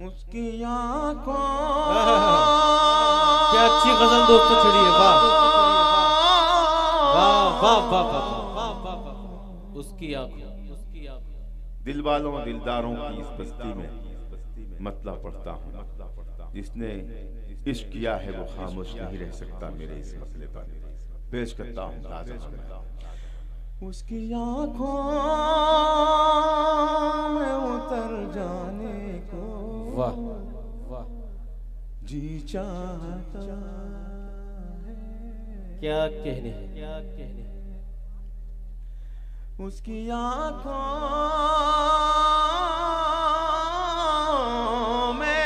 उसकी आँखों क्या अच्छी गजल दोस्तों छड़ी है। वाह वाह वाह वाह वाह। उसकी आँखों दिल वालों दिलदारों की इस बस्ती में मतला पड़ता हूँ। जिसने इश्क किया है वो खामोश नहीं रह सकता मेरे इस मसले पर। पेश करता हूँ उसकी आँखों में उतर जाने को वाह वाह। जी चाहता है। क्या कहने उसकी आँखों में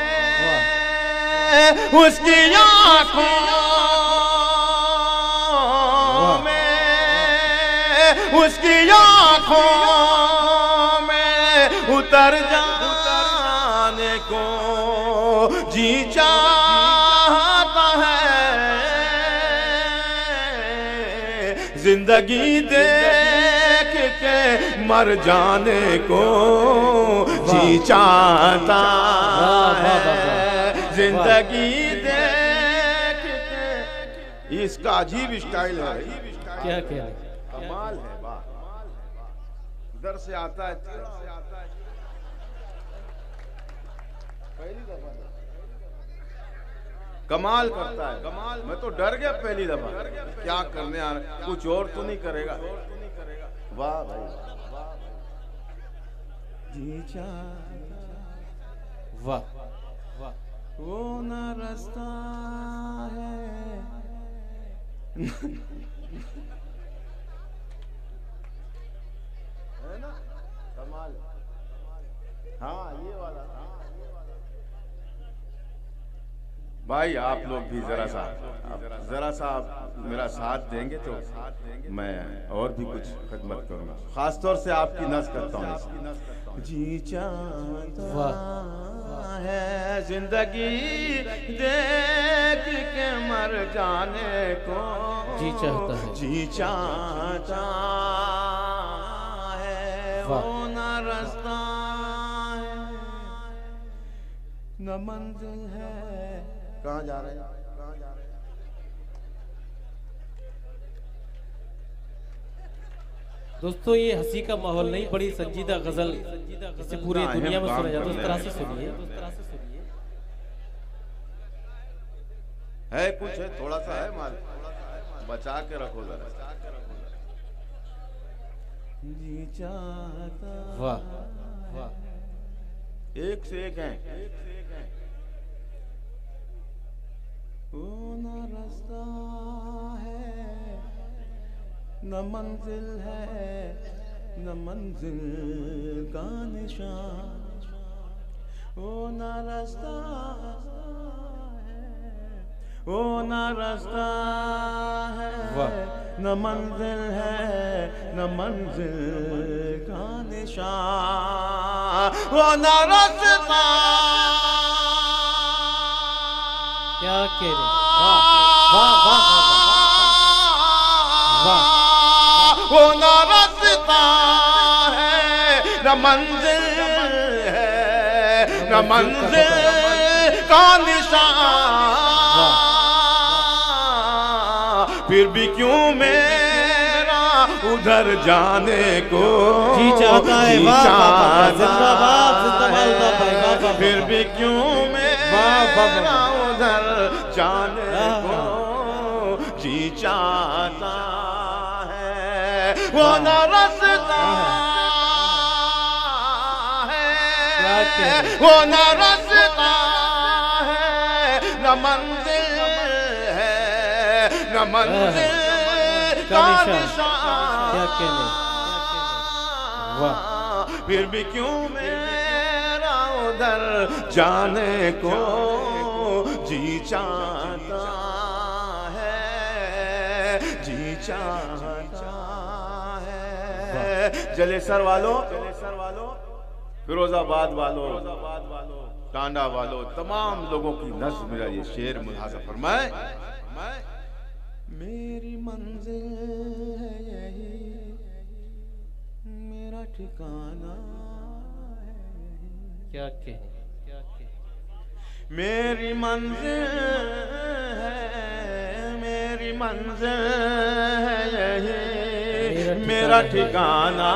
उसकी आँखों में उसकी आँखों में उतर जाने को जी चाहता है। जिंदगी देख के मर जाने को जी चाहता है। जिंदगी देख के। इसका अजीब स्टाइल है। क्या कह रहे? कमाल है। वाह। इधर से आता है पहली दफा कमाल करता है। कमाल। मैं तो डर गया पहली दफा क्या करने आ रहा। कुछ और तो नहीं करेगा। वाह भाई जी वाह वाह। वो न रास्ता है ना। कमाल। हाँ ये वाला। भाई आप लोग भी जरा सा मेरा साथ देंगे तो मैं और भी कुछ खिदमत करूंगा। खासतौर से आपकी नज़ करता हूँ। जी चाहता है जिंदगी देख के मर जाने को। जी चाहता है। जी चाहता है। वो न रास्ता है न मंजिल है। कहाँ जा रहे हैं? दोस्तों ये हंसी का माहौल नहीं, बड़ी संजीदा गजल इसे पूरी दुनिया में सुना जाता है। उस तरह से सुनिए। है कुछ है थोड़ा सा है माल बचा के रखो जरा। जी चाहता। वाह वाह। एक से एक है। वो न रास्ता है न मंजिल है न मंजिल का निशान। वो न रास्ता है वो न रास्ता है न मंजिल है न मंजिल का निशान। वो न रास्ता। क्या कह रहे? वाह वाह वाह वाह। वो न रास्ता है न मंजिल है न मंजिल का निशान। फिर भी क्यों मेरा उधर जाने को जी चाहता है। जिंदाबाद जिंदाबाद। फिर भी क्यों मेरा उधर जाने को जी चाहता है। वो न रास्ता है वो न रास्ता है न मंजिल है न मंजिल का निशान। क्या कहने? वाह। फिर भी क्यों मेरा उधर जाने को जी चाहता है। जी चाहता है। जलेसर वालों फिरोजाबाद वालों टांडा वालों तमाम लोगों की नज़्म मेरा ये शेर मुलाजा फरमाए। मेरी मंजिल है यही मेरा ठिकाना है। क्या कहे? मेरी मंजिल है यही, मेरा ठिकाना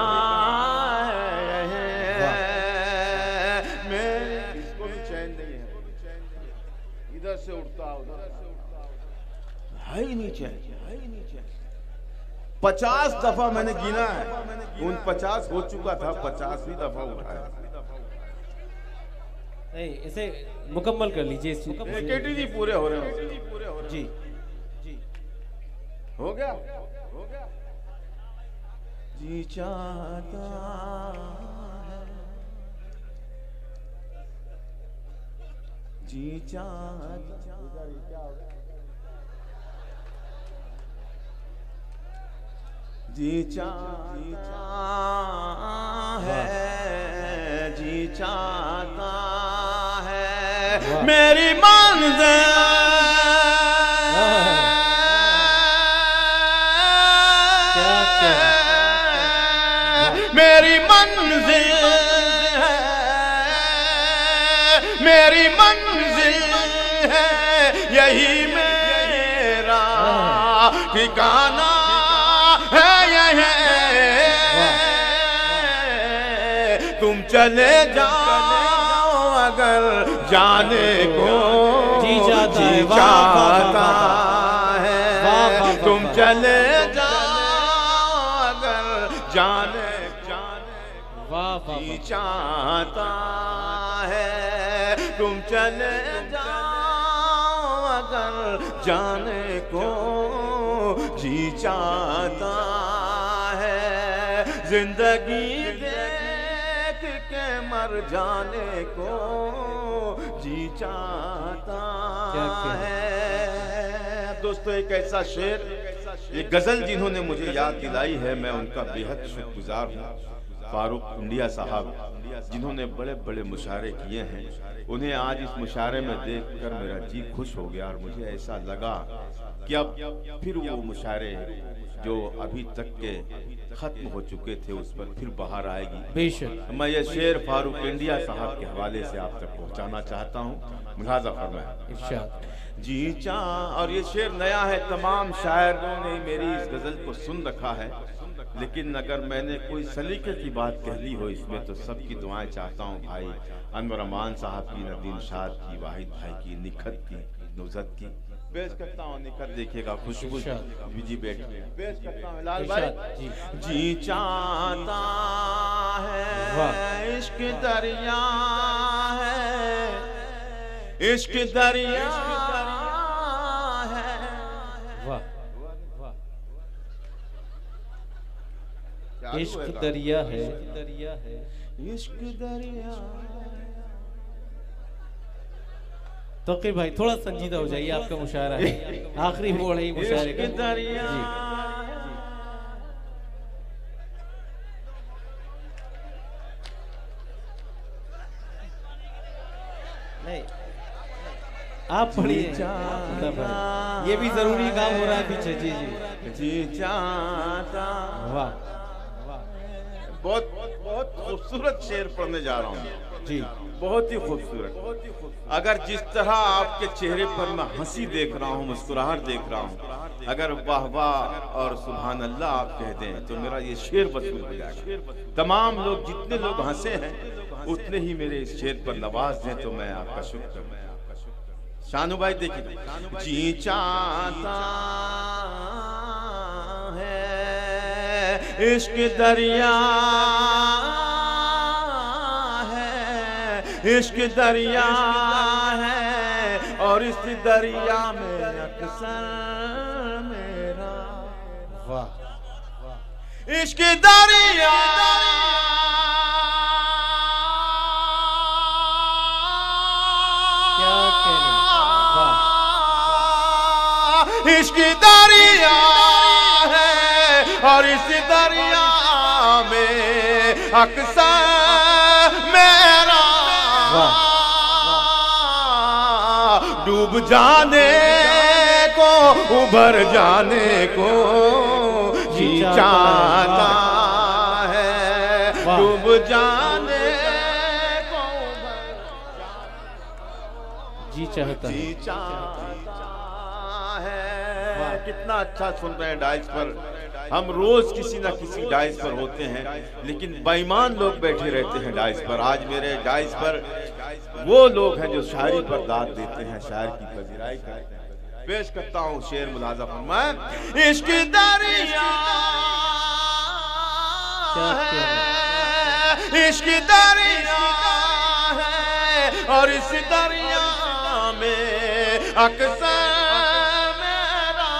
है। मेरे इसको भी चैन नहीं है, इधर से उठता उधर से उठता, है ही नहीं चैन, है ही नहीं चैन। 50 दफा मैंने गिना है, उन 50 हो चुका था, 50वीं दफा उठाया। नहीं, इसे मुकम्मल कर लीजिए। केटी जी पूरे हो रहे हो जी, हो गया जी चाहता है, जी चाहता जी चाहता है, जी चाहता है मेरी मंजिल, मेरी मंजिल है, मेरी मंजिल है यही, मेरा ठिकाना है यही। तुम चले जाओ अगर जाने को जी चाहता है, तुम चले जाओ अगर जाने जी चाहता है, तुम चले जाओ अगर जाने को जी चाहता है, जिंदगी देख के मर जाने को जी चाहता है। दोस्तों, एक ऐसा शेर, ये गजल जिन्होंने मुझे याद दिलाई है, मैं उनका बेहद शुक्रगुजार हूँ। फारूक इंडिया साहब, जिन्होंने बड़े बड़े मुशायरे किए हैं, उन्हें आज इस मुशायरे में देखकर मेरा जी खुश हो गया और मुझे ऐसा लगा कि अब फिर वो मुशायरे जो अभी तक के खत्म हो चुके थे उस पर फिर बाहर आएगी बेशक। मैं ये शेर फारूक इंडिया साहब के हवाले से आप तक पहुंचाना चाहता हूँ, मुलाजा फरमाएं जी चाह। और ये शेर नया है, तमाम शायरों ने मेरी इस गजल को सुन रखा है, लेकिन अगर मैंने कोई सलीके की बात कह ली हो इसमें तो सबकी दुआएं चाहता हूँ। भाई अनवर अमान साहब की, नदीम शाद की, वाहिद भाई की, निखत की, नुज़त की पेश करता हूँ। निखत देखिएगा, खुशबू जी बेटी पेश करता हूँ। लाल भाई जी चाहता है इश्क दरिया है, इश्क दरिया है, इश्क दरिया है, इश्क दरिया। तो कि भाई थोड़ा संजीदा हो जाइए, आपका मुशायरा है, आखिरी मोड़ है मुशायरे का। दरिया नहीं, आप पढ़िए, ये भी जरूरी काम हो रहा है पीछे। जी जी जी चाहता। वाह, बहुत बहुत खूबसूरत शेर पढ़ने जा रहा हूँ जी, बहुत ही खूबसूरत। अगर जिस तरह आपके चेहरे पर मैं हंसी देख रहा हूँ, मुस्कुराहट देख रहा हूँ, अगर वाह वाह और सुभान अल्लाह आप कह दें तो मेरा ये शेर वसूल हो जाएगा। तमाम लोग, जितने लोग हंसे हैं उतने ही मेरे इस शेर पर नवाज दें तो मैं आपका शुक्र। शानू भाई देखिए, जी चाहता है इश्क दरिया है, इश्क दरिया है और इस दरिया में अक्सर मेरा वाह, इश्क दरिया क्या कहने, इश्क दरिया है और इस दरिया में अक्सर मेरा डूब जाने को, उभर जाने को जी चाहता है, डूब जाने को जी चाहता है, जी चाहता है। कितना अच्छा सुन रहे हैं डाइस पर। हम रोज किसी ना किसी डाइस पर होते हैं, लेकिन बेईमान लोग बैठे रहते हैं डाइस पर। आज मेरे डाइस पर वो लोग हैं जो शायरी पर दाद देते हैं, शायर की पजीराई करते हैं। पेश करता हूँ शेर मुलाजा फरमाए। इश्क दरिया है, इश्क दरिया है, और इस दरिया में अक्सर मेरा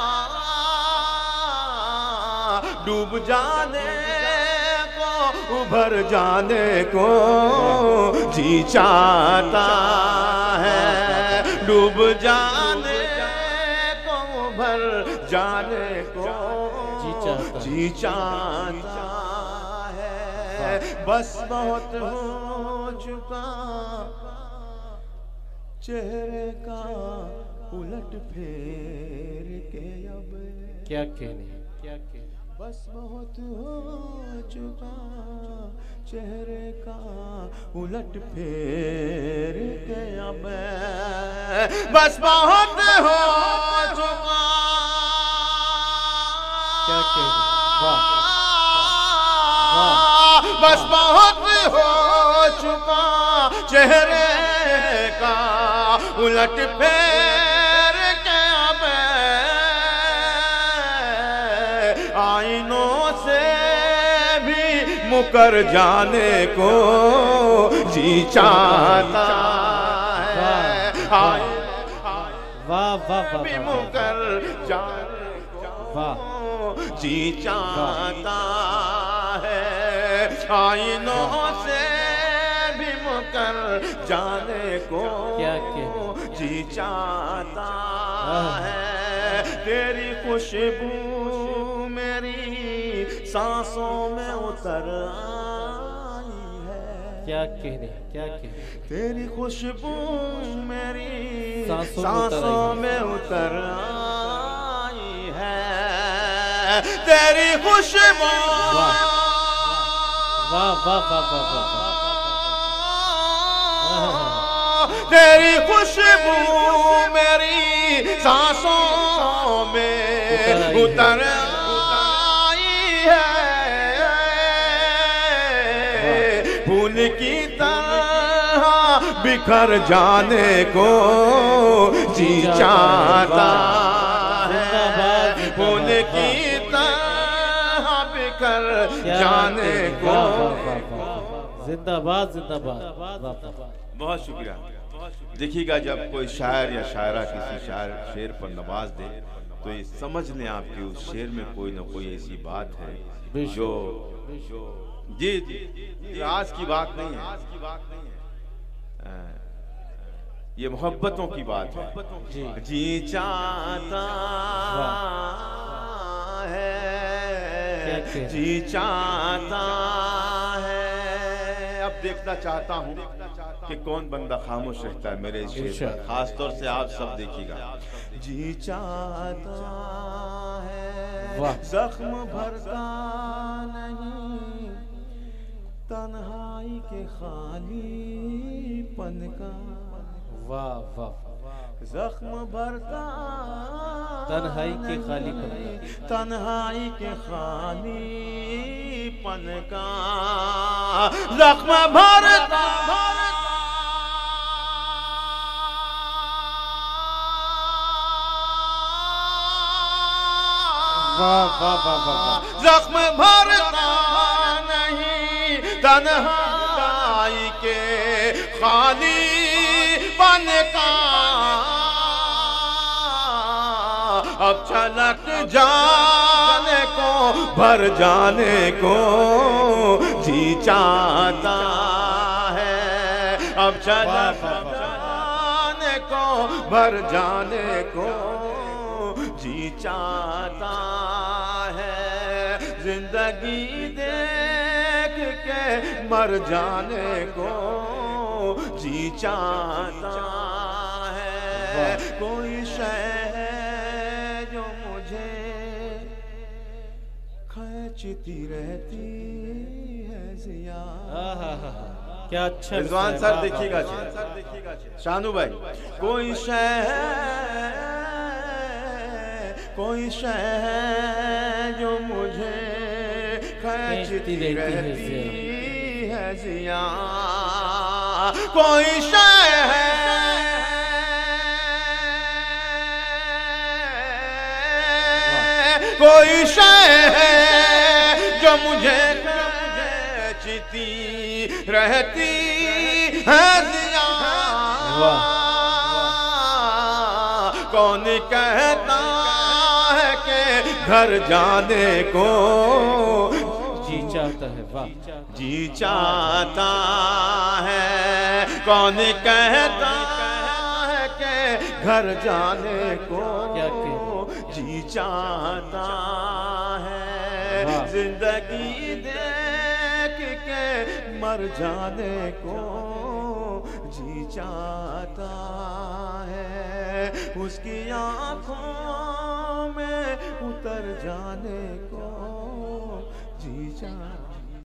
डूब जाने को, उभर जाने को जी चाहता है। डूब जाने को, उभर जाने को जी चाहता है। बस बहुत हो चुका चेहरे का उलट फेर के, अब क्या कहने, क्या कहने। बस बहुत हो चुका चेहरे का उलट फेर के, अब बस बहुत हो चुका। क्या कहने, बस बहुत हो चुका चेहरे का उलट फेर के, अब आईनों से भी मुकर जाने को जी चाहता है। वाह वाह भी मुकर जाने को जी चाहता है। आईनों से भी मुकर जाने को जी चाहता है। तेरी खुशबू मेरी सांसों में उतर आई है। क्या कहने, क्या कहने। तेरी खुशबू मेरी सांसों में उतर आई है। तेरी खुशबू, वाह वाह वाह वाह वाह। तेरी खुशबू मेरी सांसों में उतर आई है। फूल की तरह बिखर जाने को जी चाहता है। फूल की तरह बिखर जाने को। जिंदाबाद जिंदाबाद। बहुत शुक्रिया। देखिएगा, जब कोई शायर या शायरा किसी शेर पर नवाज दे तो ये समझ लें आपके उस शेर में कोई ना कोई ऐसी बात है जो जी आज की बात नहीं है, ये मोहब्बतों की बात है। जी चाहता है, जी चाहता है। अब देखना चाहता हूँ कि कौन बंदा खामोश रहता है मेरे शेर पर। खास तौर से आप सब देखिएगा। जी चाहता है, जख्म भरता नहीं तन्हाई के खालीपन का। वाह वाह। जख्म भरता तन्हाई के खालीपन का, तन्हाई के खालीपन का। जख्म भरता जख्म भरता नहीं तन्हाई के खालीपन का। अब छलक जाने को, भर जाने को जी चाहता है। अब छलक जाने को, भर जाने को जी चाहता है। जिंदगी देख के मर जाने को जी चाहता है। कोई शय है जो मुझे खींचती रहती है जिया। क्या अच्छा रिजवान सर देखिएगा, शानू भाई। कोई शय जो मुझे खींचती रहती है जिया, कोई शय जो मुझे खींचती रहती है जिया। कौन कहता है कि घर जाने को जी चाहता है, वाह जी चाहता है। कौन कहता है कि घर जाने को जी चाहता है। जिंदगी देख के मर जाने को जी चाहता है। उसकी आंखों में उतर जाने को जी चाहता